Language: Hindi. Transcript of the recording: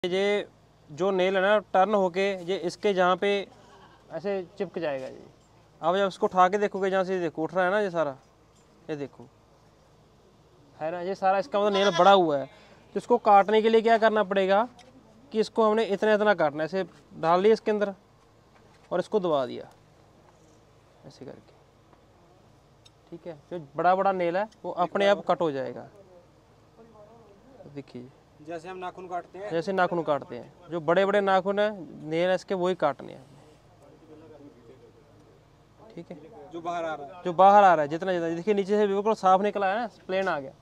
ये जो नेल है ना टर्न होके ये इसके जहाँ पे ऐसे चिपक जाएगा जी। अब जब इसको उठा के देखोगे जहाँ से देखो उठ रहा है ना ये सारा, ये देखो है ना, ये सारा इसका मतलब नेल बड़ा हुआ है। तो इसको काटने के लिए क्या करना पड़ेगा कि इसको हमने इतना इतना काटना है, ऐसे डाल लिया इसके अंदर और इसको दबा दिया ऐसे करके, ठीक है। जो बड़ा बड़ा नेल है वो अपने आप कट हो जाएगा। देखिए जैसे हम नाखून काटते हैं, जैसे नाखून काटते हैं, जो बड़े बड़े नाखून है नेल है इसके वही काटने हैं, ठीक है। जो बाहर आ रहा है, जो बाहर आ रहा है जितना जितना, देखिए नीचे से बिल्कुल साफ निकला है ना, प्लेन आ गया।